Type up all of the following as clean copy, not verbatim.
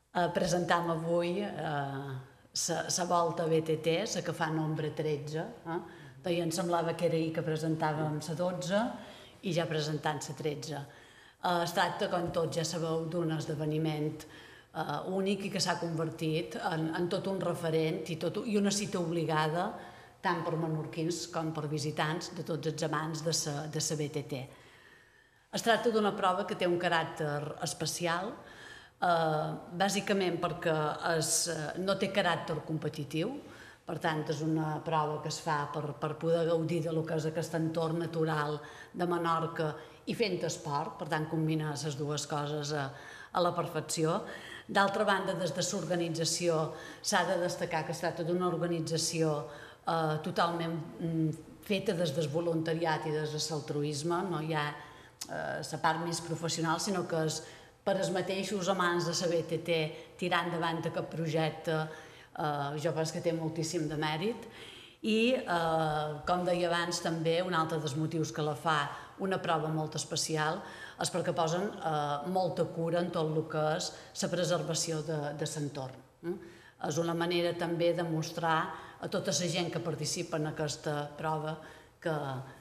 Presentam avui la volta BTT, la que fa nombre 13. I em semblava que era ahir que presentàvem la 12 i ja presentant la 13. Es tracta, com tots ja sabeu, d'un esdeveniment únic i que s'ha convertit en tot un referent i una cita obligada tant per menorquins com per visitants de tots els amants de la BTT. Es tracta d'una prova que té un caràcter especial, bàsicament perquè no té caràcter competitiu, per tant és una prova que es fa per poder gaudir del que és aquest entorn natural de Menorca i fent esport, per tant combina les dues coses a la perfecció. D'altra banda, des de l'organització s'ha de destacar que es tracta d'una organització totalment feta des del voluntariat i des de l'altruisme, no hi ha la part més professional, sinó que és per els mateixos amants de la BTT tirar endavant aquest projecte. Jo penso que té moltíssim de mèrit i, com deia abans, també un altre dels motius que la fa una prova molt especial és perquè posen molta cura en tot el que és la preservació de l'entorn. És una manera també de mostrar a tota la gent que participa en aquesta prova que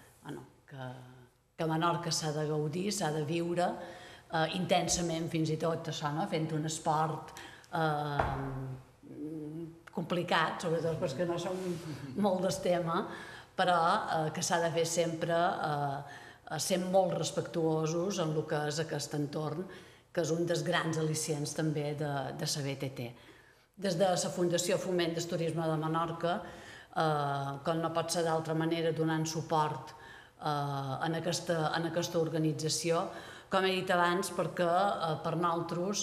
a Menorca s'ha de gaudir, s'ha de viure intensament, fins i tot això, fent un esport complicat, sobretot perquè no som molt del tema, però que s'ha de fer sempre sent molt respectuosos en el que és aquest entorn, que és un dels grans al·licients també de la BTT. Des de la Fundació Foment del Turisme de Menorca, com no pot ser d'altra manera, donant suport en aquesta organització, com he dit abans, perquè per nosaltres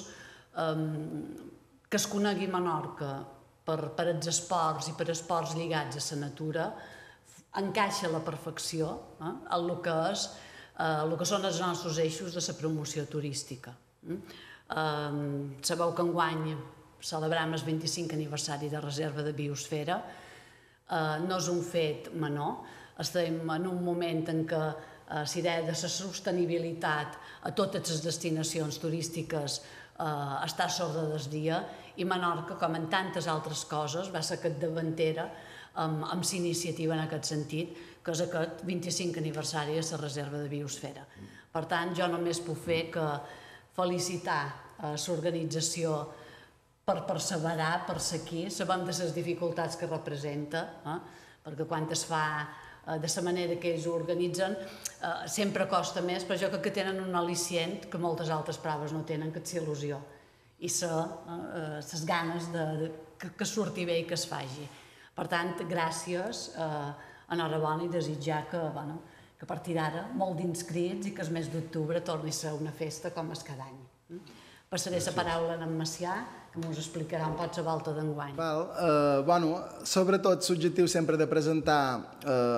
que es conegui Menorca per els esports i per esports lligats a la natura encaixa a la perfecció en el que són els nostres eixos de la promoció turística. Sabeu que enguany celebrem el 25 aniversari de Reserva de Biosfera. No és un fet menor, estem en un moment en què la idea de la sostenibilitat a totes les destinacions turístiques està sorda del dia i Menorca, com en tantes altres coses, va ser capdavantera amb la iniciativa en aquest sentit, que és aquest 25 aniversari de la Reserva de Biosfera. Per tant, jo només puc fer que felicitar l'organització per perseverar, per ser aquí, sabem de les dificultats que representa, perquè quan es fa de la manera que ells ho organitzen sempre costa més, però jo crec que tenen un al·licient que moltes altres proves no tenen, que és il·lusió i les ganes que surti bé i que es faci. Per tant, gràcies, enhorabona i desitjar que a partir d'ara molt d'inscrits i que el mes d'octubre torni a ser una festa com és cada any. Passaré la paraula a en Macià, que ens explicarà un poc la volta d'enguany. Sobretot l'objectiu sempre de presentar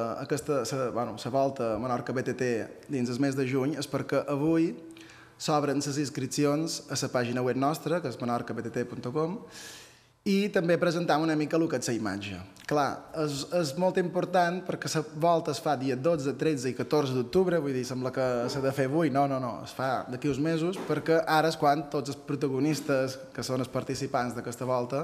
la volta Menorca BTT dins el mes de juny és perquè avui s'obren les inscripcions a la pàgina web nostra, que és menorcabtt.com, i també presentam una mica el que és la imatge. Clar, és molt important perquè la volta es fa dia 12, 13 i 14 d'octubre, vull dir, sembla que s'ha de fer avui, no, es fa d'aquí uns mesos, perquè ara és quan tots els protagonistes, que són els participants d'aquesta volta,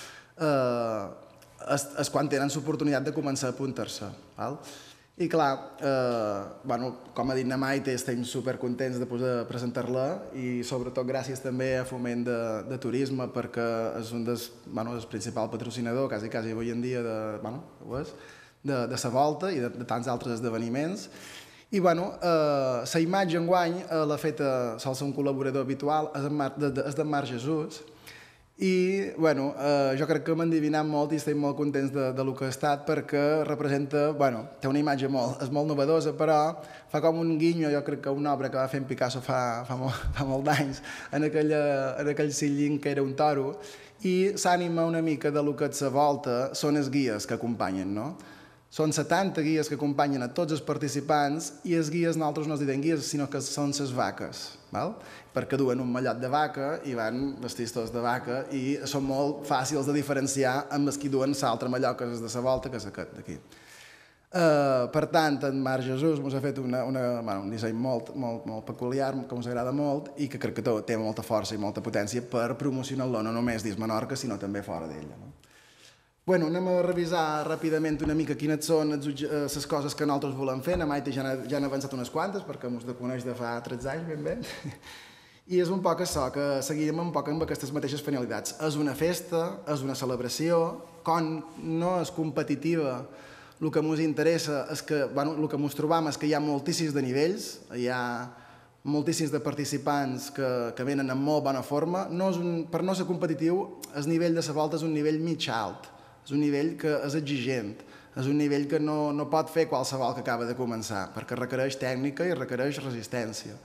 és quan tenen l'oportunitat de començar a apuntar-se. I clar, com ha dit na Maite, estem supercontents de poder presentar-la i sobretot gràcies també a Foment de Turisme perquè és un dels principals patrocinadors, quasi avui en dia, de la volta i de tants altres esdeveniments. I la imatge enguany l'ha fet, sol ser un col·laborador habitual, és d'en Marc Jesús. I jo crec que hem endivinat molt i estem molt contents del que ha estat perquè representa, té una imatge és molt novedosa, però fa com un guinyo, jo crec que una obra que va fer en Picasso fa molt d'anys, en aquell sillín que era un toro, i s'ànima una mica de lo que és la volta, són els guies que acompanyen, no? Són 70 guies que acompanyen a tots els participants i els guies nosaltres no els diem guies, sinó que són les vaques, perquè duen un mallot de vaca i van vestits tots de vaca i són molt fàcils de diferenciar amb els que duen l'altre mallot que és de la volta, que és aquest d'aquí. Per tant, en Marc Jesús ens ha fet un disseny molt peculiar, que ens agrada molt i que crec que té molta força i molta potència per promocionar-lo no només dins Menorca, sinó també fora d'ella. Bueno, anem a revisar ràpidament una mica quines són les coses que nosaltres volem fer. Na Maite ja han avançat unes quantes, perquè ens coneix de fa 13 anys, ben bé. I és un poc això, que seguirem un poc amb aquestes mateixes finalitats. És una festa, és una celebració, com no és competitiva. El que ens interessa és que, el que ens trobam és que hi ha moltíssims de nivells, hi ha moltíssims de participants que venen en molt bona forma. Per no ser competitiu, el nivell de la volta és un nivell mig alt, és un nivell que és exigent, és un nivell que no pot fer qualsevol que acaba de començar, perquè requereix tècnica i requereix resistència.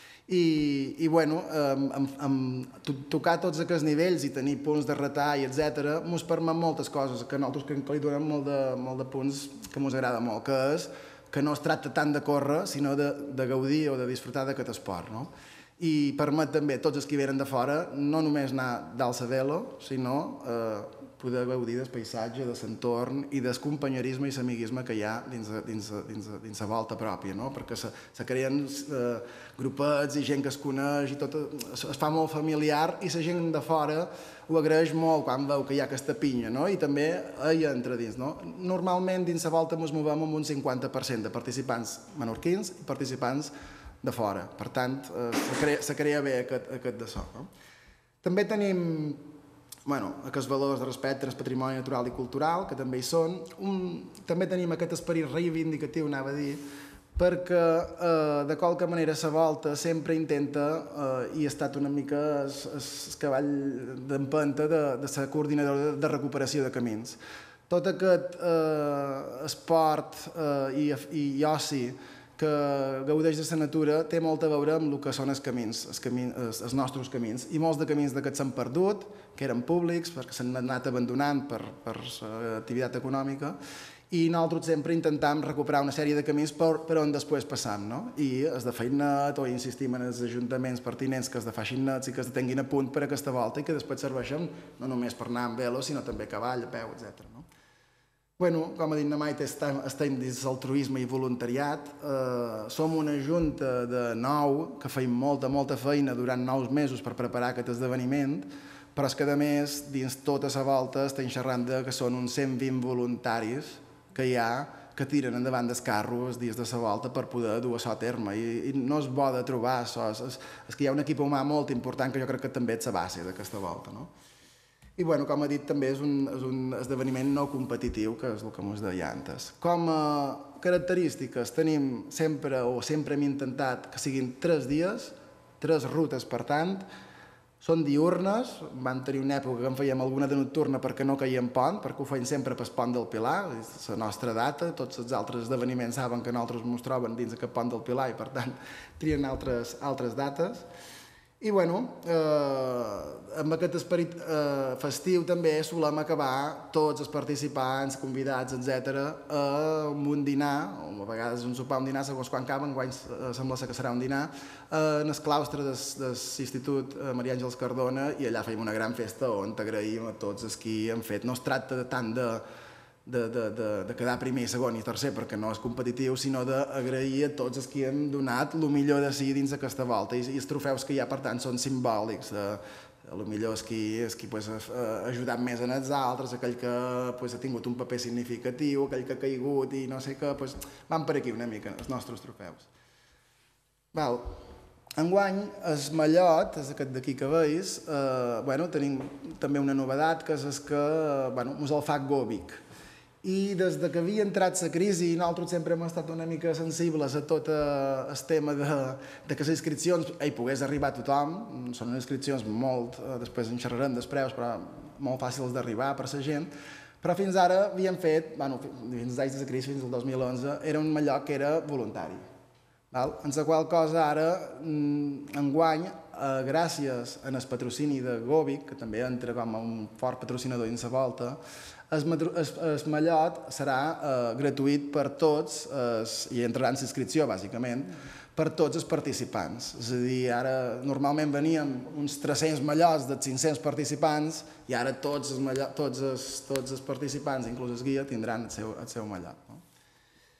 I bueno, tocar tots aquests nivells i tenir punts de retall, etc., ens permet moltes coses, que nosaltres que li donem molt de punts que ens agrada molt, que és que no es tracta tant de córrer, sinó de gaudir o de disfrutar d'aquest esport, no? I permet també a tots els que venen de fora no només anar d'alça velo, sinó poder gaudir del paisatge, de l'entorn i del companyerisme i l'amiguisme que hi ha dins la volta pròpia, no? Perquè se creen grupets i gent que es coneix i tot es fa molt familiar i la gent de fora ho agraeix molt quan veu que hi ha aquesta pinya, no? I també hi entra dins, no? Normalment dins la volta ens movem amb un 50% de participants menorquins i participants de fora. Per tant, se crea bé aquest de so, no? També tenim aquests valors de respecte al patrimoni natural i cultural, que també hi són. També tenim aquest esperit reivindicatiu, anava a dir, perquè de qualque manera la volta sempre intenta, i ha estat una mica el cavall d'empenta de la coordinadora de recuperació de camins. Tot aquest esport i oci que gaudeix de la natura té molt a veure amb el que són els camins, els nostres camins. I molts de camins d'aquests s'han perdut, que eren públics, perquè s'han anat abandonant per l'activitat econòmica, i nosaltres sempre intentem recuperar una sèrie de camins per on després passam, no? I es de feien net o insistim en els ajuntaments pertinents que es de facin nets i que es de tinguin a punt per aquesta volta i que després serveixen no només per anar amb velo, sinó també a cavall, a peu, etc. Bueno, com ha dit na Maite, estem dins l'altruisme i voluntariat. Som una junta de 9 que feim molta feina durant 9 mesos per preparar aquest esdeveniment, però és que, a més, dins tota la volta estem xerrant que són uns 120 voluntaris que hi ha que tiren endavant dels carros dies de la volta per poder dur això a terme. I no és bo de trobar això. És que hi ha un equip humà molt important que jo crec que també és la base d'aquesta volta, no? I, com ha dit, també és un esdeveniment no competitiu, que és el que ens deia antes. Com a característiques tenim sempre hem intentat que siguin 3 dies, 3 rutes, per tant, són diurnes, vam tenir una època que en fèiem alguna de nocturna perquè no caiem pont, perquè ho feim sempre pel pont del Pilar, és la nostra data, tots els altres esdeveniments saben que nosaltres ens troben dins aquest pont del Pilar i, per tant, trien altres dates. I, amb aquest esperit festiu també solem acabar tots els participants, convidats, etc., amb un dinar, o a vegades un sopar, un dinar, segons quan caben, enguany sembla que serà un dinar, en el claustre de l'Institut Maria Àngels Cardona, i allà feim una gran festa on t'agraïm a tots els qui han fet. No es tracta tant de quedar primer, segon i tercer, perquè no és competitiu, sinó d'agrair a tots els que hem donat el millor de si dins aquesta volta. I els trofeus que hi ha, per tant, són simbòlics. Potser és qui ha ajudat més en els altres, aquell que ha tingut un paper significatiu, aquell que ha caigut i no sé què, van per aquí una mica els nostres trofeus. Enguany, el mallot, és aquest d'aquí que veus, tenim també una novedat, que és que ens el fa Govic. I des que havia entrat la crisi, nosaltres sempre hem estat una mica sensibles a tot el tema de que les inscripcions hi pogués arribar a tothom. Són unes inscripcions després en xerrarem després, però molt fàcils d'arribar per la gent. Però fins ara havíem fet, fins als anys de la crisi, fins al 2011, era un mallot que era voluntari. En la qual cosa ara, enguany, gràcies al patrocini de Govic, que també entra com un fort patrocinador dins la volta, el mallot serà gratuït per tots, i entrarà en inscripció, bàsicament, per tots els participants. És a dir, ara normalment veníem uns 300 mallots de 500 participants i ara tots els participants, inclús el guia, tindran el seu mallot.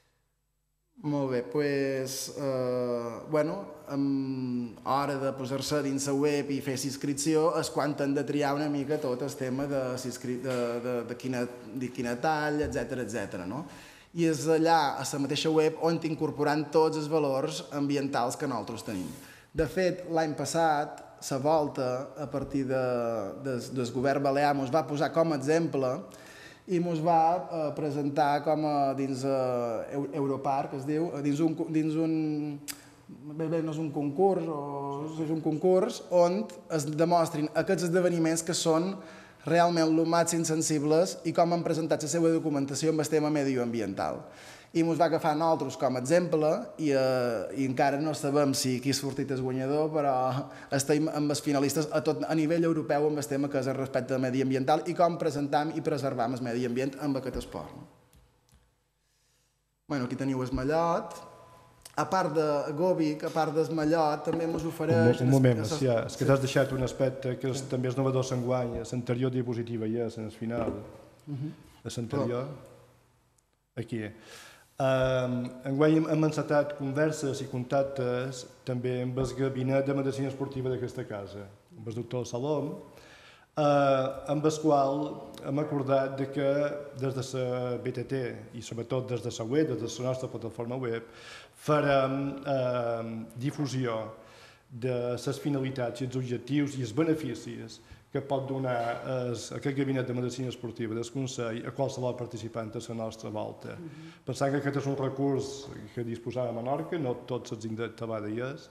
Molt bé, doncs, bueno, a hora de posar-se dins la web i fer inscripció és quan han de triar una mica tot el tema de quina tall, etc. no? I és allà, a la mateixa web, on incorporant tots els valors ambientals que nosaltres tenim. De fet, l'any passat, la Volta, a partir del govern balear, ens va posar com a exemple i ens va presentar com a dins Europarc, es diu, dins un... Bé, no és un concurs, és un concurs on es demostrin aquests esdeveniments que són realment el màxim sensibles i com han presentat la seva documentació amb el tema medioambiental. I ens va agafar nosaltres com a exemple i encara no sabem si qui ha sortit el guanyador, però estem amb els finalistes a nivell europeu amb el tema que és el respecte mediambiental i com presentam i preservam el medi ambient amb aquest esport. Bueno, aquí teniu el mallot. A part de Gòbic, a part del mallot, també ens ofereix... Un moment, Macià, és que t'has deixat un aspecte que també és novedós enguany, a l'anterior diapositiva ja, a la final. A l'anterior, aquí. Enguany hem encetat converses i contactes també amb el gabinet de medicina esportiva d'aquesta casa, amb el doctor Salom, amb el qual hem acordat que des de la BTT i sobretot des de la web, des de la nostra plataforma web, farem difusió de les finalitats i els objectius i els beneficis que pot donar aquest gabinet de medicina esportiva del Consell a qualsevol participant a la nostra volta. Pensant que aquest és un recurs que disposava a Menorca, no tots els indrets tabadeies,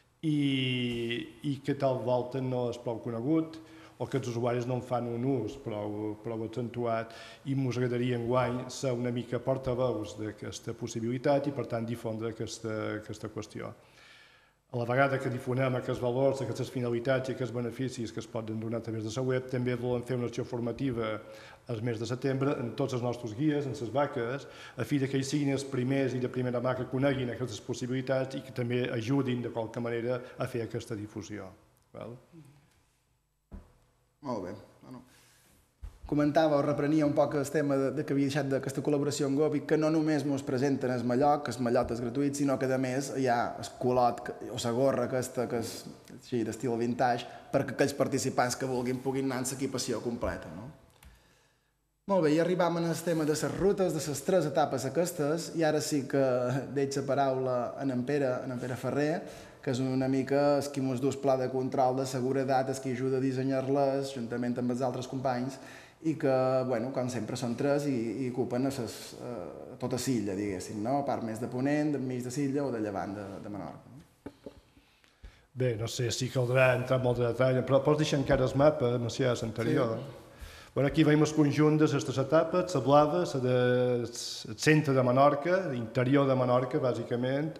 i que tal volta no és prou conegut, o que els usuaris no en fan un ús prou accentuat, i ens agradaria enguany ser una mica portaveus d'aquesta possibilitat i, per tant, difondre aquesta qüestió. A la vegada que difonem aquests valors, aquestes finalitats i aquests beneficis que es poden donar a través de la web, també volem fer una acció formativa el mes de setembre en tots els nostres guies, en les vaques, a fi que ells siguin els primers i de primera mà que coneguin aquestes possibilitats i que també ajudin de qualque manera a fer aquesta difusió. Molt bé. Comentava o reprenia un poc el tema que havia deixat d'aquesta col·laboració amb Gòbic, que no només ens presenten el mallot, que el mallot és gratuït, sinó que a més hi ha el culot o la gorra aquesta, que és d'estil vintage, perquè aquells participants que vulguin puguin anar en l'equipació completa. Molt bé, i arribam al tema de les rutes, de les 3 etapes aquestes, i ara sí que deixo la paraula a en Pere Ferrer, que és una mica el que ens du el pla de control de seguretat, el que ajuda a dissenyar-les, juntament amb els altres companys, i que, com sempre, són 3 i ocupen tota l'illa, diguéssim, a part més de Ponent, d'enmig de l'illa o de llevant de Menorca. Bé, no sé si caldrà entrar molt de detall, però pots deixar encara el mapa, Macià, l'anterior. Aquí veiem el conjunt de les 3 etapes, la blava, la del centre de Menorca, l'interior de Menorca, bàsicament,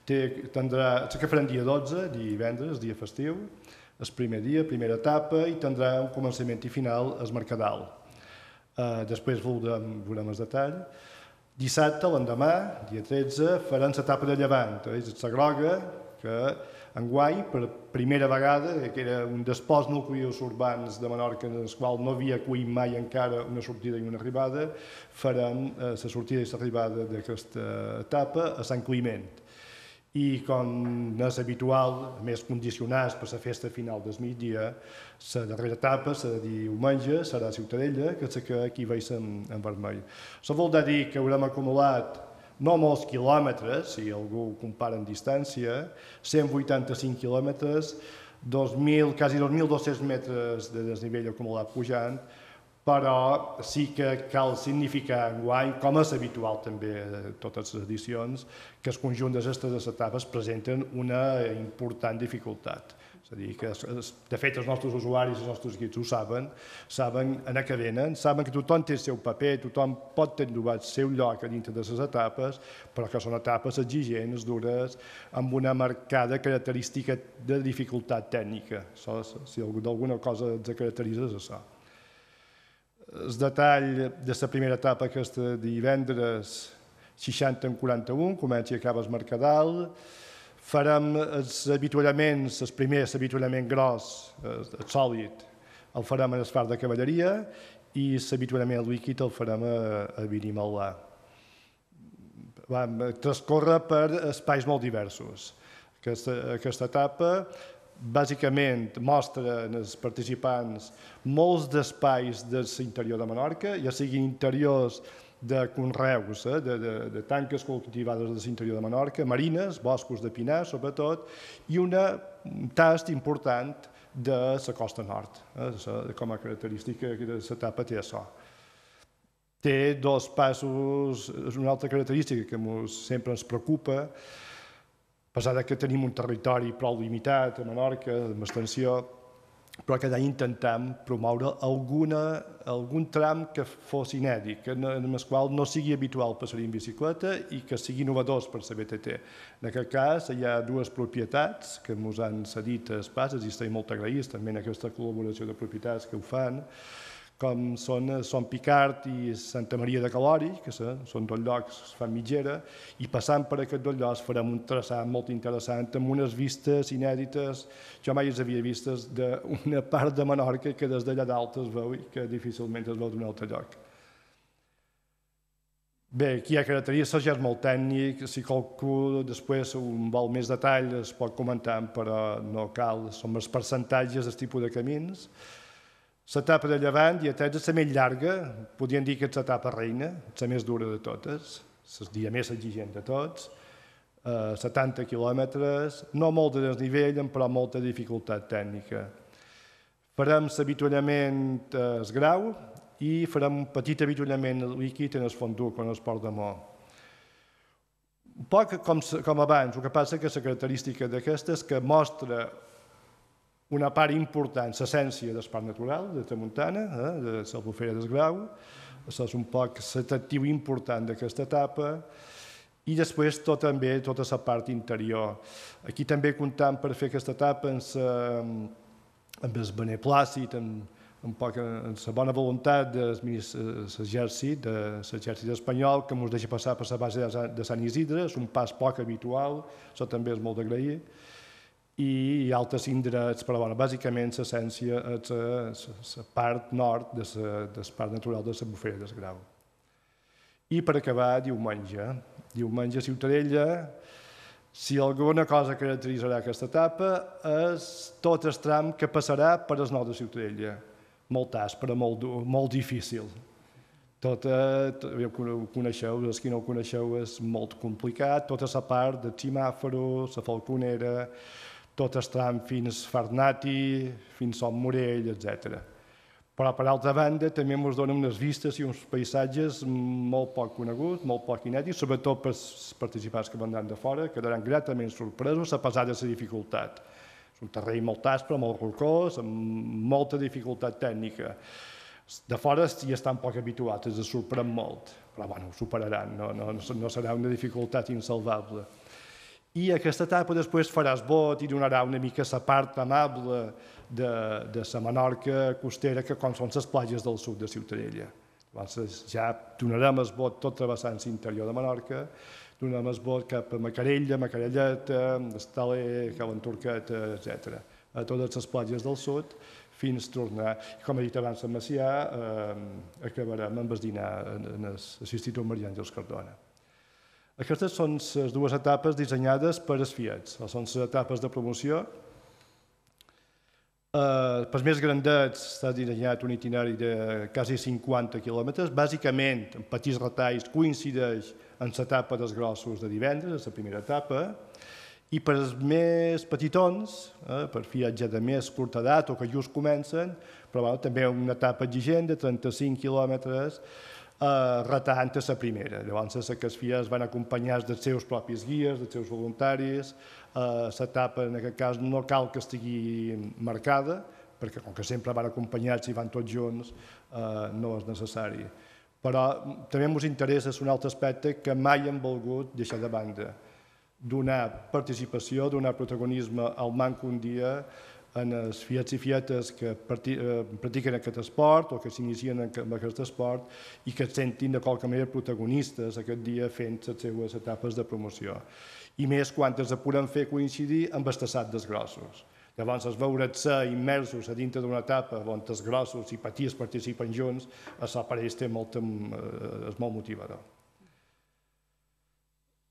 la que farem dia 12, divendres, dia festiu, el primer dia, primera etapa, i tindrà un començament i final al Mercadal. Després veurem el detall. Dissabte, l'endemà, dia 13, farem l'etapa de llevant, és la groga, que enguany, per primera vegada, que era un dels pocs nuclis urbans de Menorca en els quals no havia acollit mai encara una sortida i una arribada, farem la sortida i l'arribada d'aquesta etapa a Sant Climent. I, com és habitual, més condicionats per la festa final del migdia, la darrera etapa, la de diumenge, serà a Ciutadella, que és la que aquí veig en vermell. Això vol dir que haurem acumulat no molts quilòmetres, si algú ho compara en distància, 185 quilòmetres, quasi 2.200 metres de desnivell acumulat pujant, però sí que cal significar enguany, com és habitual també a totes les edicions, que el conjunt d'aquestes etapes presenten una important dificultat. És a dir, que de fet els nostres usuaris, els nostres guies ho saben a què venen, saben que tothom té el seu paper, tothom pot trobar el seu lloc a dintre de les etapes, però que són etapes exigents, dures, amb una marcada característica de dificultat tècnica. Si d'alguna cosa ens caracteritza és això. El detall de la primera etapa, aquesta divendres 60 en 41, comença i acaba el Mercadal. Farem els avituallaments, el primer avituallament gros, el sòlid, el farem a l'Esfar de Cavalleria i l'avituallament líquid el farem a Vinimalà. transcorre per espais molt diversos. Aquesta etapa bàsicament mostra als participants molts d'espais de l'interior de Menorca, ja siguin interiors de conreus, de tanques cultivades de l'interior de Menorca, marines, boscos de pinar, sobretot, i un tast important de la costa nord. Com a característica de l'etapa té això. Té dos passos, és una altra característica que sempre ens preocupa, a pesar que tenim un territori prou limitat a Menorca, amb extensió, però cada any intentem promoure algun tram que fos inèdit, en el qual no sigui habitual passar-hi en bicicleta i que sigui innovador per la BTT. En aquest cas, hi ha dues propietats que ens han cedit els passes i estem molt agraïts també en aquesta col·laboració de propietats que ho fan, com són Picard i Santa Maria de Calori, que són dos llocs que fan mitgera, i passant per aquests dos llocs farem un traçat molt interessant amb unes vistes inèdites. Jo mai les havia vistes d'una part de Menorca que des d'allà dalt es veu i que difícilment es veu d'un altre lloc. Bé, aquí hi ha característiques, ja és molt tècnic, si qualcú després un vol més detall es pot comentar, però no cal, són els percentatges del tipus de camins. L'etapa de llevant i aquesta és la més llarga, podríem dir que és l'etapa reina, la més dura de totes, el dia més exigent de tots, 70 quilòmetres, no molt de desnivell, però molta dificultat tècnica. Farem l'avituallament al grau i farem un petit avituallament líquid en el Fonduc, en el Port de Mo. Un poc com abans, el que passa que la característica d'aquesta és que mostra una part important, l'essència del parc natural de Tramuntana, de l'Albufera del Grau, això és un poc l'atractiu important d'aquesta etapa, i després també tota la part interior. Aquí també comptam per fer aquesta etapa amb el beneplàcit, amb la bona voluntat de l'exèrcit espanyol, que ens deixa passar per la base de Sant Isidre, és un pas poc habitual, això també és molt d'agrair, i altres indrets, però bàsicament l'essència és la part nord del parc natural de l'Albufera del Grau. I per acabar, diumenge. Diumenge a Ciutadella, si alguna cosa caracteritzarà aquesta etapa és tot el tram que passarà per el nord de Ciutadella. Molt àspre, molt difícil. Ho coneixeu, els que no ho coneixeu és molt complicat, tota la part del Ximàforo, la Falconera, tot el tram fins Farnati, fins Son Morell, etc. Però, per altra banda, també ens donen unes vistes i uns paisatges molt poc coneguts, molt poc inèdits, sobretot per als participants que vindran de fora, quedaran gratament sorpresos a pesar de la dificultat. És un terreny molt aspre, molt rocós, amb molta dificultat tècnica. De fora hi estan poc habituats, es sorprèn molt, però ho superaran, no serà una dificultat insalvable. I aquesta etapa després farà esbot i donarà una mica la part amable de la Menorca costera, que com són les platges del sud de Ciutadella. Ja donarem esbot tot travessant l'interior de Menorca, donarem esbot cap a Macarella, Macarelleta, Estaler, Calenturqueta, etc. A totes les platges del sud, fins a tornar. Com he dit abans, a Macià acabarem amb el dinar en l'Institut Marià Àngels Cardona. Aquestes són les dues etapes dissenyades per els FIATs. Són les etapes de promoció. Pels més grandets s'ha dissenyat un itinerari de quasi 50 quilòmetres. Bàsicament, en petits retalls, coincideix amb l'etapa dels grossos de divendres, la primera etapa. I per als més petitons, per viatge de més curta edat o que just comencen, però també una etapa exigent de 35 quilòmetres, retant a la primera. Llavors, les FIAs van acompanyats dels seus propis guies, dels seus voluntaris. L'etapa, en aquest cas, no cal que estigui marcada, perquè com que sempre van acompanyats i van tots junts, no és necessari. Però també ens interessa un altre aspecte que mai hem volgut deixar de banda. Donar participació, donar protagonisme al manco un dia en els fiats i fietes que practiquen aquest esport o que s'inicien en aquest esport i que es sentin de qualque manera protagonistes aquest dia fent les seues etapes de promoció. I més quan es podem fer coincidir amb el tassat dels grossos. Llavors, es veure's immersos a dintre d'una etapa on els grossos i petits participen junts, això per ells és molt motivador.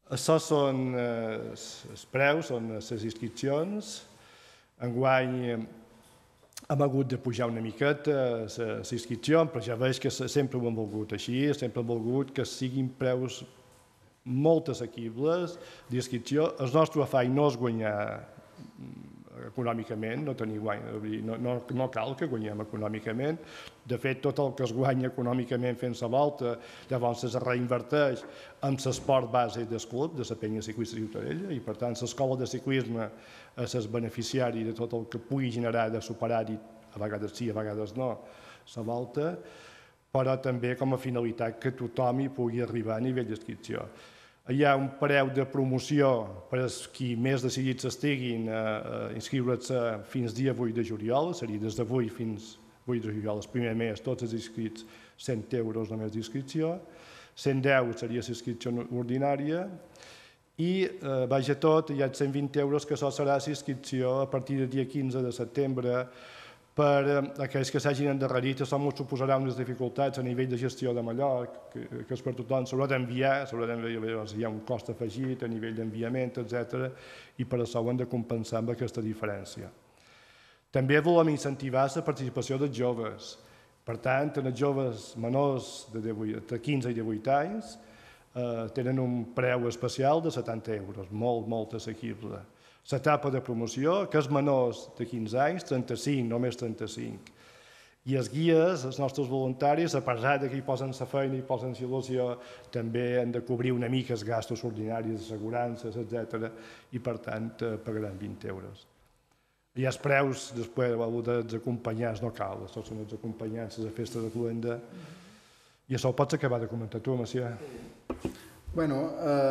Això són els preus, són les inscripcions. Enguany hem hagut de pujar una miqueta les inscripcions, però ja veig que sempre ho hem volgut així, sempre hem volgut que siguin preus molt assequibles d'inscripció. El nostre afany no és guanyar econòmicament, no tenir guany, no cal que guanyem econòmicament. De fet, tot el que es guanya econòmicament fent la volta, llavors es reinverteix en l'esport base del club, de la penya ciclista Ciutadella, i per tant l'escola de ciclisme és el beneficiari de tot el que pugui generar de superar-hi, a vegades sí, a vegades no, la volta, però també com a finalitat que tothom hi pugui arribar a nivell d'inscripció. Hi ha un preu de promoció per als qui més decidits estiguin a inscriure's fins dia 8 de juliol, seria des d'avui fins 8 de juliol, el primer mes, tots els inscrits, 100 euros només d'inscripció, 110 seria l'inscripció ordinària, i vaja tot, hi ha 120 euros que això serà l'inscripció a partir del dia 15 de setembre. Per aquells que s'hagin endarrerit, això ens suposarà unes dificultats a nivell de gestió de Mallorca, que és per tothom, s'haurà d'enviar, hi ha un cost afegit a nivell d'enviament, etc. I per això ho hem de compensar amb aquesta diferència. També volem incentivar la participació dels joves. Per tant, els joves menors de 15 i 18 anys tenen un preu especial de 70 euros, molt assequible. L'etapa de promoció, que és menors de 15 anys, 35, només 35. I els guies, els nostres voluntaris, a pesar que hi posen la feina i posen la il·lusió, també han de cobrir una mica els gastos ordinaris, assegurances, etc. I, per tant, pagaran 20 euros. I els preus, després, dels acompanyants, no cal, això són els acompanyants a la festa de Cluenda. I això ho pots acabar de comentar tu, Macià. Bueno,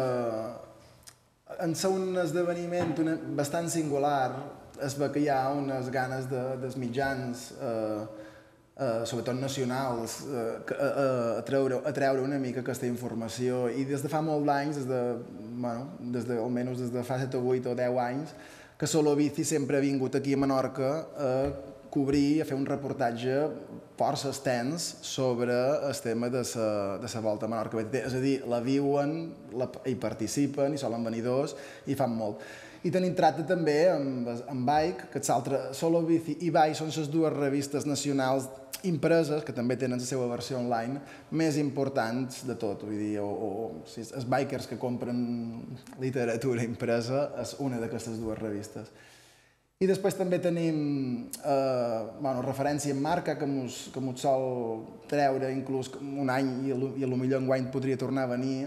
en ser un esdeveniment bastant singular, es ve que hi ha unes ganes dels mitjans, sobretot nacionals, a treure una mica aquesta informació, i des de fa molts anys, almenys des de fa 7 o 8 o 10 anys, que Solo Bici sempre ha vingut aquí a Menorca a cobrir, a fer un reportatge força extens sobre el tema de la Volta a Menorca BTT. És a dir, la viuen, hi participen, hi solen venir dos, i fan molt. I tenim tracte també amb Bike, que Solo Bici i Bike són les dues revistes nacionals impreses, que també tenen la seva versió online, més importants de tot. Vull dir, els bikers que compren literatura impresa és una d'aquestes dues revistes. I després també tenim referència en marca, que mos sol treure inclús un any, i potser enguany podria tornar a venir.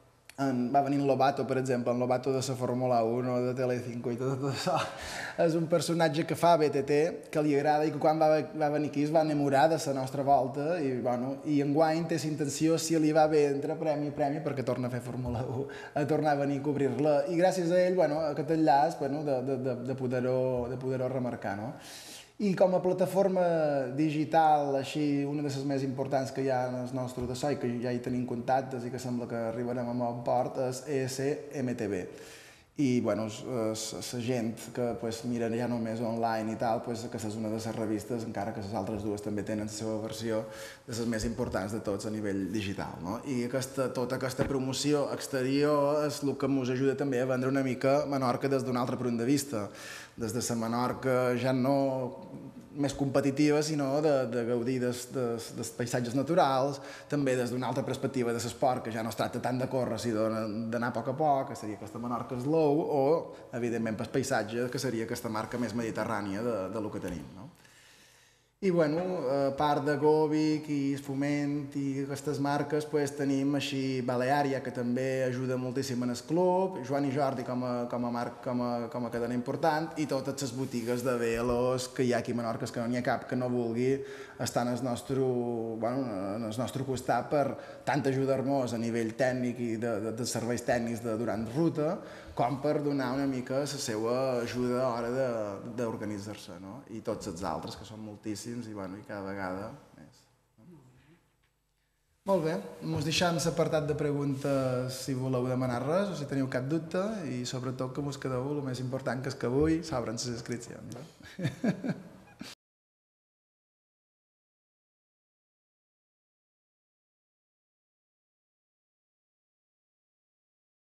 Va venir en Lobato, per exemple, en Lobato de la Fórmula 1, de Telecinco i tot això. És un personatge que fa BTT, que li agrada, i que quan va venir aquí es va enamorar de la nostra volta, i enguany té la intenció, si li va bé, entre premi, perquè torna a fer Fórmula 1, a tornar a venir a cobrir-la. I gràcies a ell, aquest enllaç de poder-ho remarcar, no? I com a plataforma digital, així, una de les més importants que hi ha en el nostre DSO i que ja hi tenim contactes i que sembla que arribarem a bon port, és ESMTV. I, la gent que mira ja només online i tal, aquesta és una de les revistes, encara que les altres dues també tenen la seva versió, de les més importants de tots a nivell digital. I tota aquesta promoció exterior és el que ens ajuda també a vendre una mica Menorca des d'un altre punt de vista, des de la Menorca ja no més competitiva, sinó de gaudir dels paisatges naturals, també des d'una altra perspectiva de l'esport, que ja no es tracta tant de córrer, sinó d'anar a poc a poc, que seria aquesta Menorca slow, o, evidentment, pel paisatge, que seria aquesta marca més mediterrània del que tenim. I, a part de Govic i Foment i aquestes marques, tenim així Baleària, que també ajuda moltíssim en el club, Joan i Jordi com a cadena important, i totes les botigues de velos que hi ha aquí a Menorca, que no n'hi ha cap que no vulgui estar en el nostre costat per tant ajudar-nos a nivell tècnic i de serveis tècnics durant ruta, com per donar una mica la seva ajuda a l'hora d'organitzar-se, i tots els altres, que són moltíssims, i cada vegada més. Molt bé, ens deixem l'apartat de preguntes si voleu demanar res o si teniu cap dubte, i sobretot que us quedeu el més important, que és que avui s'obren les inscripcions.